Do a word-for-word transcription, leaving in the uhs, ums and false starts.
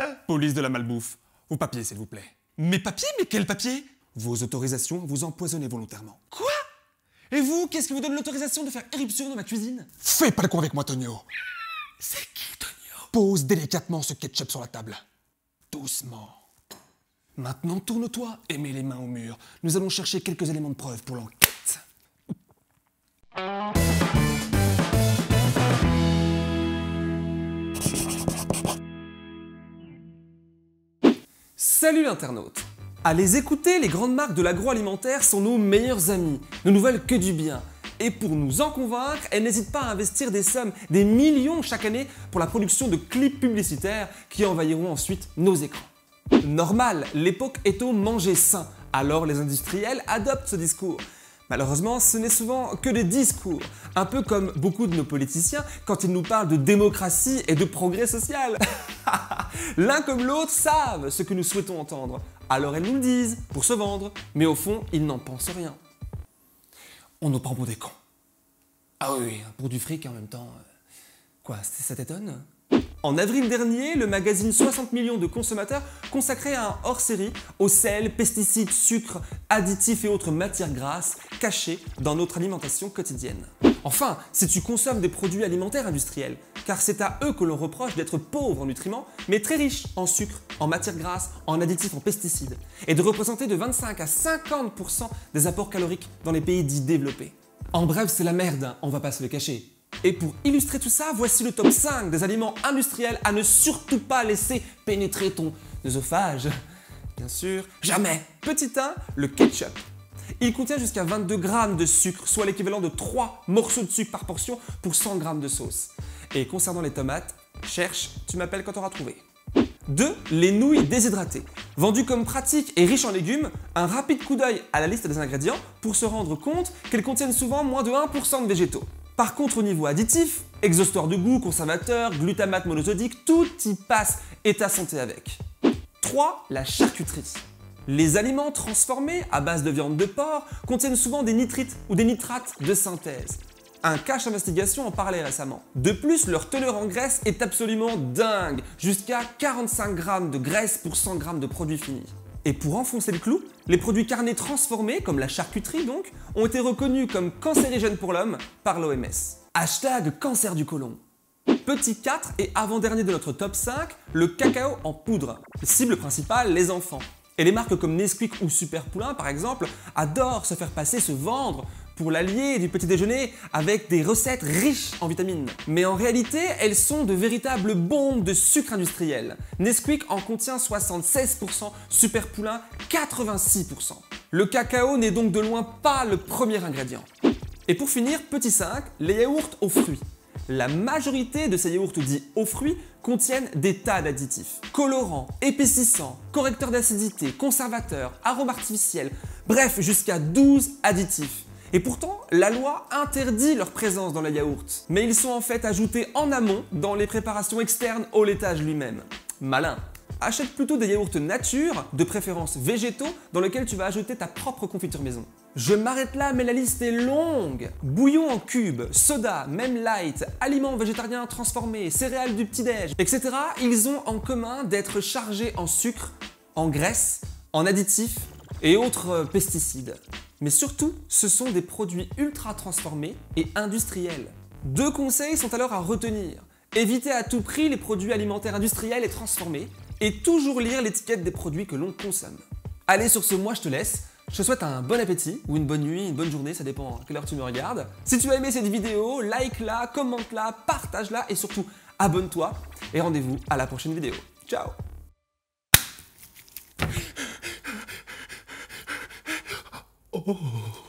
Police de la malbouffe. Vos papiers, s'il vous plaît. Mes papiers? Mais quels papiers? Vos autorisations à vous empoisonner volontairement. Quoi? Et vous, qu'est-ce qui vous donne l'autorisation de faire éruption dans ma cuisine? Fais pas le con avec moi, Tonio. C'est qui, Tonio? Pose délicatement ce ketchup sur la table. Doucement. Maintenant, tourne-toi et mets les mains au mur. Nous allons chercher quelques éléments de preuve pour l'enquête. Salut l'internaute! À les écouter, les grandes marques de l'agroalimentaire sont nos meilleurs amis, ne nous veulent que du bien. Et pour nous en convaincre, elles n'hésitent pas à investir des sommes, des millions chaque année pour la production de clips publicitaires qui envahiront ensuite nos écrans. Normal, l'époque est au manger sain, alors les industriels adoptent ce discours. Malheureusement, ce n'est souvent que des discours, un peu comme beaucoup de nos politiciens quand ils nous parlent de démocratie et de progrès social. L'un comme l'autre savent ce que nous souhaitons entendre, alors elles nous le disent pour se vendre, mais au fond, ils n'en pensent rien. On nous prend pour des cons. Ah oui, pour du fric en même temps. Quoi, ça t'étonne ? En avril dernier, le magazine soixante millions de consommateurs consacrait un hors-série aux sels, pesticides, sucres, additifs et autres matières grasses cachées dans notre alimentation quotidienne. Enfin, si tu consommes des produits alimentaires industriels, car c'est à eux que l'on reproche d'être pauvres en nutriments, mais très riches en sucre, en matières grasses, en additifs, en pesticides, et de représenter de vingt-cinq à cinquante pour cent des apports caloriques dans les pays dits développés. En bref, c'est la merde, hein, on va pas se le cacher. Et pour illustrer tout ça, voici le top cinq des aliments industriels à ne surtout pas laisser pénétrer ton œsophage. Bien sûr, jamais. Petit un, le ketchup. Il contient jusqu'à vingt-deux grammes de sucre, soit l'équivalent de trois morceaux de sucre par portion pour cent grammes de sauce. Et concernant les tomates, cherche, tu m'appelles quand t'auras trouvé. deux. Les nouilles déshydratées. Vendues comme pratiques et riches en légumes, un rapide coup d'œil à la liste des ingrédients pour se rendre compte qu'elles contiennent souvent moins de un pour cent de végétaux. Par contre, au niveau additif, exhausteur de goût, conservateur, glutamate monosodique, tout y passe et ta santé avec. trois. La charcuterie. Les aliments transformés à base de viande de porc contiennent souvent des nitrites ou des nitrates de synthèse. Un cache investigation en parlait récemment. De plus, leur teneur en graisse est absolument dingue, jusqu'à quarante-cinq grammes de graisse pour cent grammes de produits finis. Et pour enfoncer le clou, les produits carnés transformés, comme la charcuterie donc, ont été reconnus comme cancérigènes pour l'homme par l'O M S. Hashtag cancer du côlon. Petit quatre et avant-dernier de notre top cinq, le cacao en poudre. Cible principale, les enfants. Et les marques comme Nesquik ou Super Poulain par exemple adorent se faire passer, se vendre pour l'allier du petit déjeuner avec des recettes riches en vitamines. Mais en réalité, elles sont de véritables bombes de sucre industriel. Nesquik en contient soixante-seize pour cent, Super Poulain quatre-vingt-six pour cent. Le cacao n'est donc de loin pas le premier ingrédient. Et pour finir, petit cinq, les yaourts aux fruits. La majorité de ces yaourts dits aux fruits contiennent des tas d'additifs. Colorants, épaississants, correcteurs d'acidité, conservateurs, arômes artificiels, bref jusqu'à douze additifs. Et pourtant, la loi interdit leur présence dans les yaourts. Mais ils sont en fait ajoutés en amont dans les préparations externes au laitage lui-même. Malin. Achète plutôt des yaourts nature, de préférence végétaux, dans lesquels tu vas ajouter ta propre confiture maison. Je m'arrête là, mais la liste est longue. Bouillon en cubes, soda, même light, aliments végétariens transformés, céréales du petit-déj, et cetera. Ils ont en commun d'être chargés en sucre, en graisse, en additifs et autres pesticides. Mais surtout, ce sont des produits ultra transformés et industriels. Deux conseils sont alors à retenir. Éviter à tout prix les produits alimentaires industriels et transformés et toujours lire l'étiquette des produits que l'on consomme. Allez, sur ce, moi je te laisse. Je te souhaite un bon appétit ou une bonne nuit, une bonne journée, ça dépend à quelle heure tu me regardes. Si tu as aimé cette vidéo, like-la, commente-la, partage-la et surtout abonne-toi. Et rendez-vous à la prochaine vidéo. Ciao! Oh.